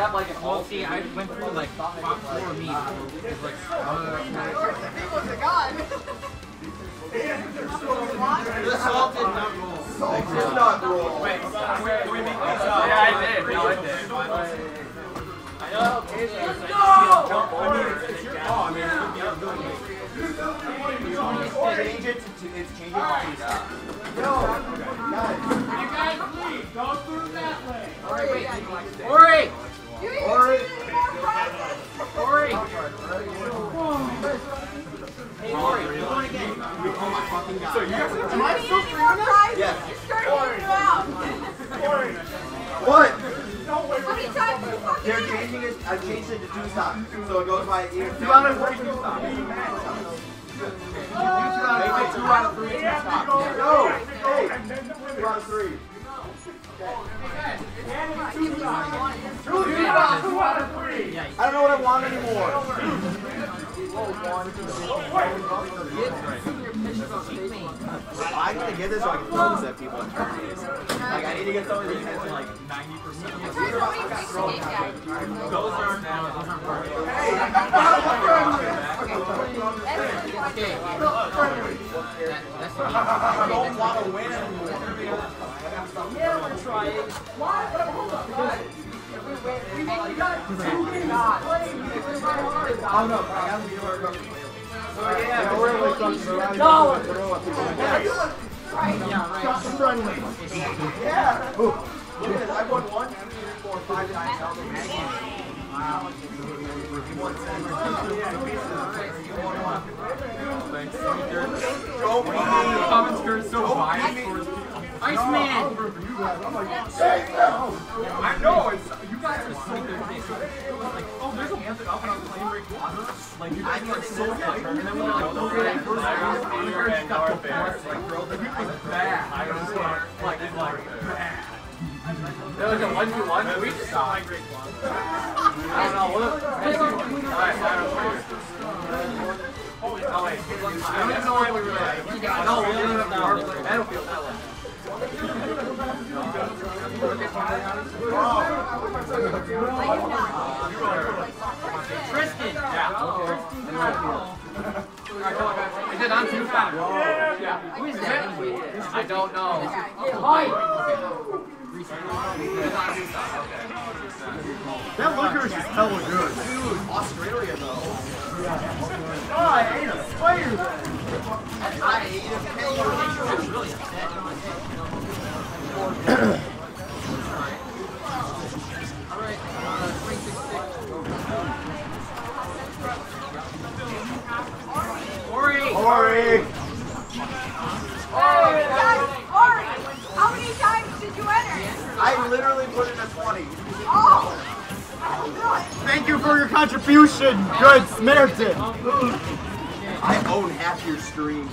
have like an all see, I went through like 4 memes. It's like, was a gun. the salt did not roll. Salt did not roll. Wait, can we make this up? Yeah, I did. No, I did. I know occasionally it's like jump over. I mean, it's your call. I mean, it could be ability. Change it to it's changing to stop. No, guys. You guys, please, don't move that way. Ori! Hey, Ori, you're going again. Oh my fucking god. So you guys Am I still streaming this? Yes. You're starting to out. What? How many times have you fucking They're changing it. I changed it to 2 stop. So it goes by either 2 out of 3 stop. Make it 2 out of 3 stop. No. Hey. 2 out of 3. I don't know what I want anymore. I'm gonna get this so I can throw this at people in tournaments. Like, I need to get some of these at like 90%. Those aren't now. Those aren't part of it. Okay. That's what I don't want to win anymore. Yeah, we're trying. Why? But hold up. We got 2 games. Oh no, I gotta be able to Yeah, we're like $1. Yeah. Look at this. I won 1, 2, 3, 4, 5 times. Wow. You won 7. Comments are so biased towards people. Iceman! I know, it's, you guys are so good. Like, oh, there's a method up and I'm playing Rick Water. Like, you guys are so hyped. And then when you're like, no, first round, you got the force. Like, bro, the group was bad. I was like, bad. There was a 1v1. We just saw like Rick Water. I don't know. What? Oh, wait. I don't even know why we were like, no, we didn't have the battlefield that way. Tristan! Yeah. Is it on 2 times? Yeah. Who is that? I don't know. That liquor is just hella good. Dude, Australia though. Oh, I ate a spider. I ate a spider. It's really upset. Alright, 26-6. Ori! Ori, how many times did you enter? I literally put in a 20. Oh! Thank you for your contribution, good Samaritan. I own half your stream.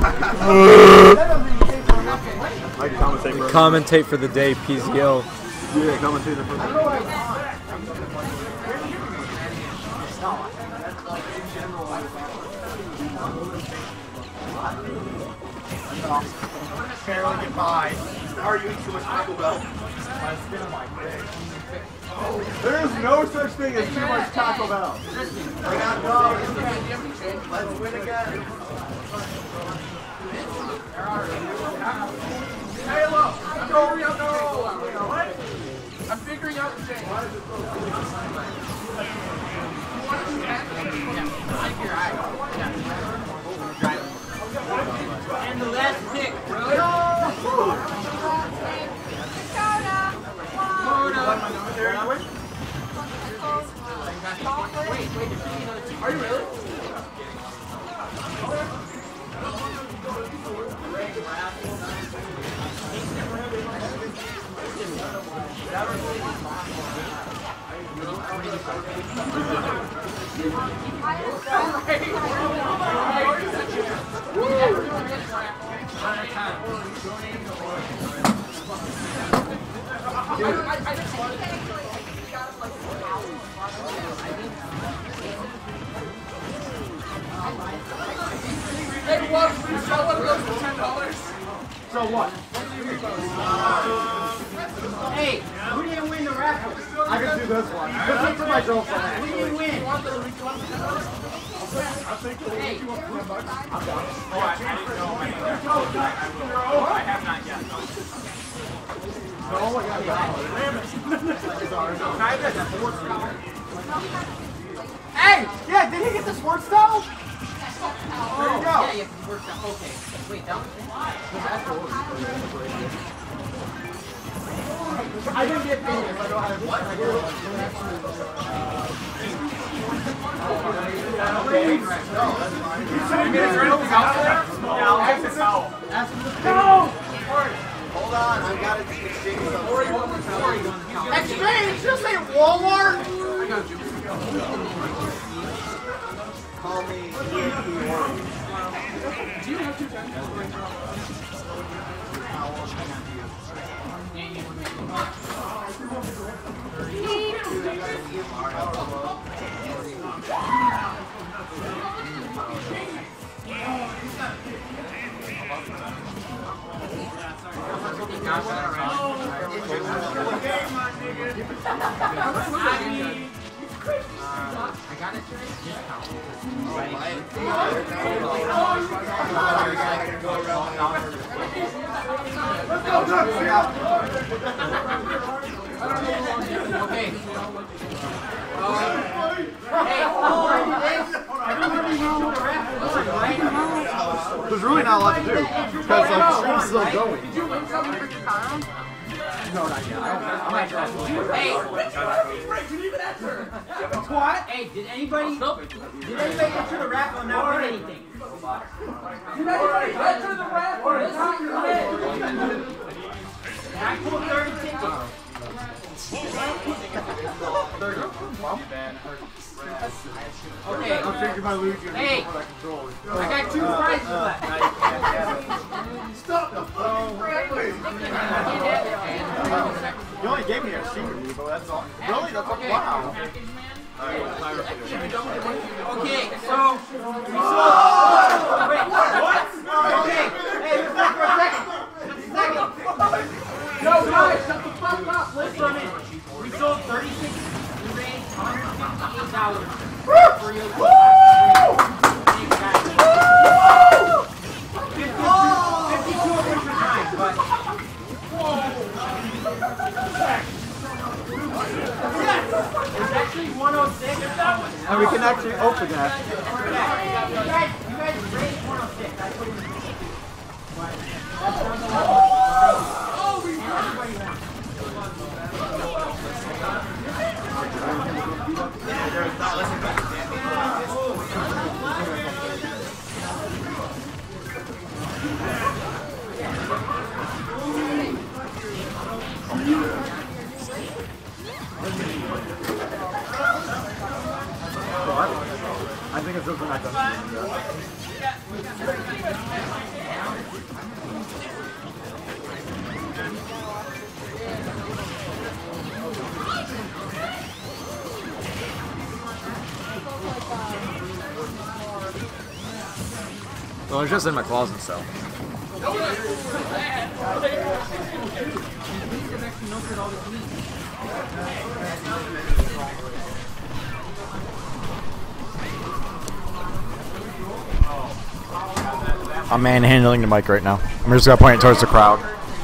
I can commentate, bro. Commentate for the day, PZO. Yeah, commentate for the day. Barely get by. How are you eating too much Taco Bell? There is no such thing as too much Taco Bell. I got dogs. Let's win again. Hey, look! I'm figuring out what? I'm figuring out the thing. And the last pick, bro! Wait, are you really? Hey, what? We sell one of those for $10. So what? Hey, who didn't win the raffle? I can do do this one. This one's for my girlfriend, actually. I think it'll make you $100. I'm done. Oh, I didn't know. I have not yet. Oh my god, damn it. Hey! Yeah, did he get the sports towel? There you go. Yeah, you worked out. Okay. Wait, that was I didn't get paid if I don't have what? Hold on, I got to exchange something. Exchange? Just say Walmart? Call me EAP Orange. Do you have 2 times? I got it. Okay. There's really not a lot to do because like the stream's still going. Did you win something for your time? No, not yet. I might try. Hey, What? Hey, did anybody enter the raffle and not win anything? Did anybody enter the raffle? I pulled 30 tickets. okay. I'm thinking my Luigi. Hey, I got 2 prizes left. Stop the You only gave me a secret, but that's all. Really? That's all. Wow. Okay, so we sold. Wait, what? Okay, hey, listen for a second. No, guys, shut the fuck up. Listen. We sold 36. We raised $158 for your week. Thanks, guys. 52 of which are mine, but. It's actually 106. And we can actually open that. You guys raised 106. I put it in the I think it's something I've done. Well, it's just in my closet, so. I'm manhandling the mic right now. I'm just gonna point it towards the crowd.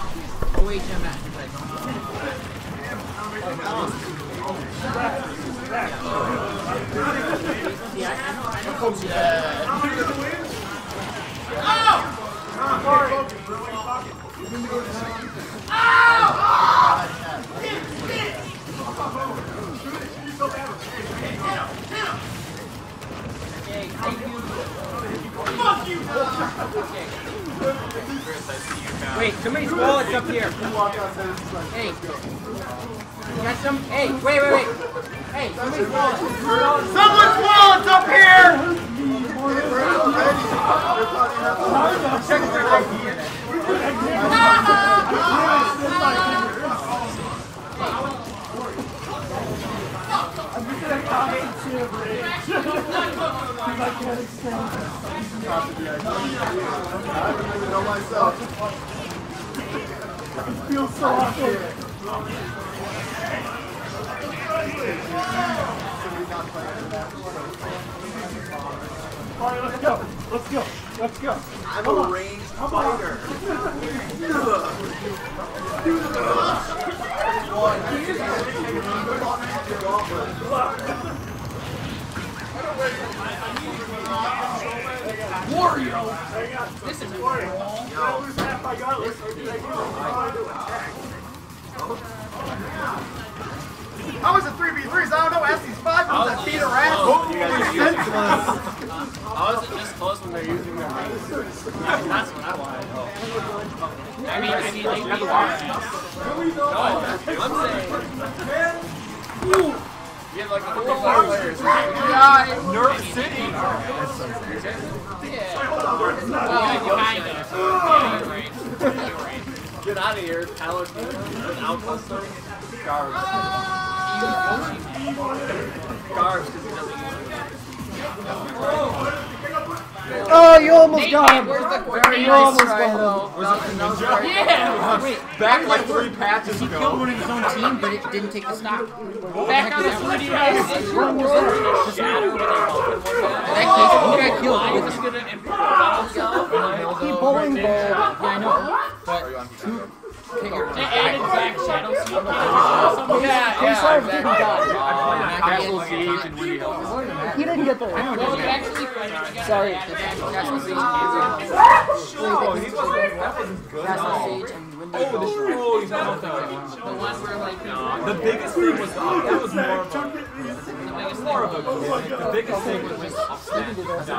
Wait, somebody's wallet's up here. Hey. You got some? Hey, wait. Hey, somebody's wallet. Someone's wallet's up here! Check for ID in it. I don't even know myself. I feel so awful. Alright, let's go. Let's go. Let's go. I'm a ranged fighter. Wario! This is I was at 3v3s. I don't know. Ask these 5 girls that beat her ass. How is it this close when they're using their rings? That's what I want. I mean, they beat us. No, I'm saying. You have like a couple more players. yeah, Nerf City. yeah, you're right. Get out of here, Tyler. Without custom. Garbs. Garbs, because he doesn't use Oh, you almost got him. Where's the You almost got him. yeah! Wait, back like 3 patches he killed ago. one of his own team, but it didn't take the stock. Back on the 3DS. In that case, who got killed? I was gonna implode himself. He bowling ball. Yeah, I know. But They added back Shadow Siege. Ksev didn't die. Castle Siege and Windy Hill. He didn't get there. well, it's actually funny. Sorry. Castle Siege Oh, he wasn't. That wasn't good. Castle Siege and Windy Hill. Oh, he's not The one where like the biggest thing was that was more of a, the biggest thing was just upstairs.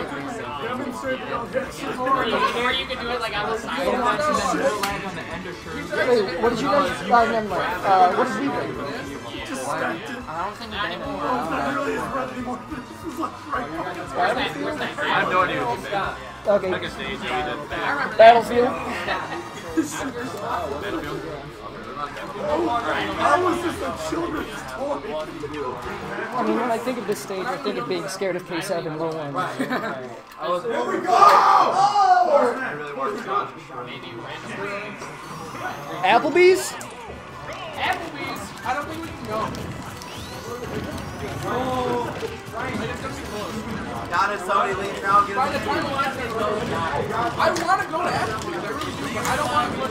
or you could do it like on the side of that and then go land on the end of shirt. Wait, what did you guys? Never mind. What did we win? I don't think not anymore. Where's that? I have no idea what he said. Okay. Second stage, yeah, we did. I remember that. Battlefield. Battlefield. How was this a children's toy? I mean, when I think of this stage, I think of being scared of Ksev and LOE1. Here we go! Applebee's? Applebee's. I don't think we can go. Not if somebody leaves now and gets By the time the last day goes, I want to go to Applebee's. I really do, but I don't want to go to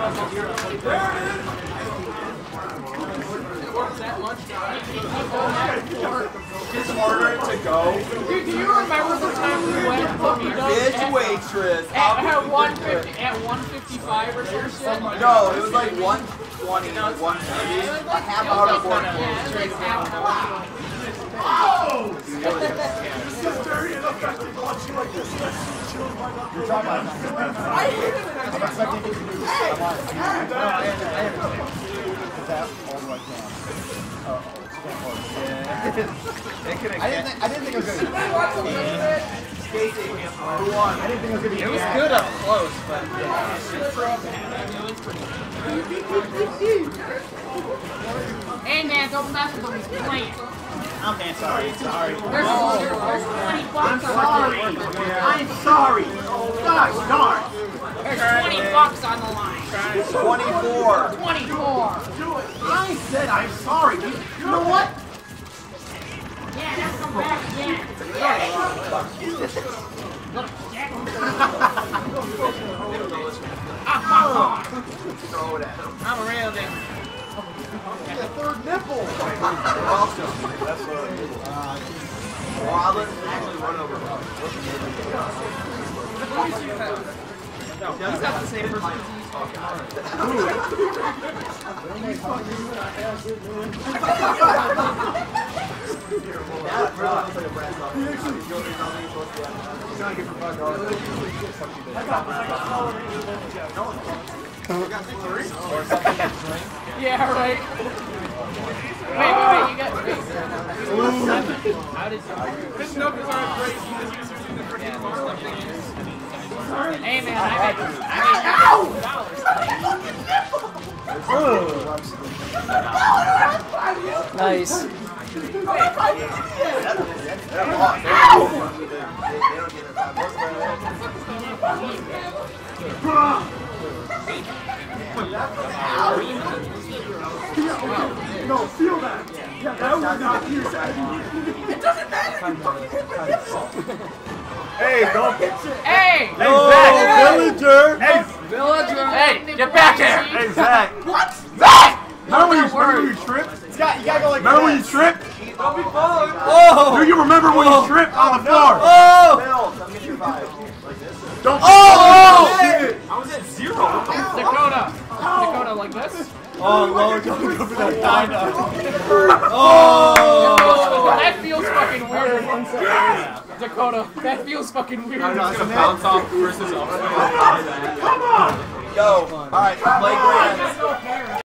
that much. It's harder to go. Dude, do you remember the time we went to Bitch waitress. at 155 or some shit? No, it was like 120, 130. A half hour before. Yeah, it's like half an hour. Oh! This is dirty enough to actually watch you like this. You're talking about I hate it. I'm expecting you to do this. I didn't think it was good. Who won? I didn't think it was good. It was good up close, but Hey man, don't mess with him, he's playing. Okay, sorry. There's 20 bucks on I'm sorry. Gosh darn. There's 20 bucks on the line. 24. 24. I said I'm sorry. You know what? Yeah, that's come back again. Look, Jack. Throw it at him. I'm a real nigga. The third nipple. Well, I'll let him actually run over. he's got the same person. Yeah, right. Wait, you got How did His numbers aren't great. He's using the freaking bar. Hey man, I $2. Nice. No, feel that. That was not piercing. It doesn't matter. Hey, don't. Hey! Hey, Zach. Villager. Hey, Villager! Hey, get back here! hey, Zach. What? Zach! Remember when you tripped? Scott, you gotta go like Remember when you tripped? Don't be falling. Oh! Do you remember when you tripped on the floor? Oh! Don't. Oh! Shit. I was at 0. Dakota! Dakota, like this? Oh, Lord, don't go for that dino. Oh! Oh! That feels fucking weird. Dakota, that feels fucking weird. I'm just gonna bounce off versus up. Come on. Yo, alright, play grand.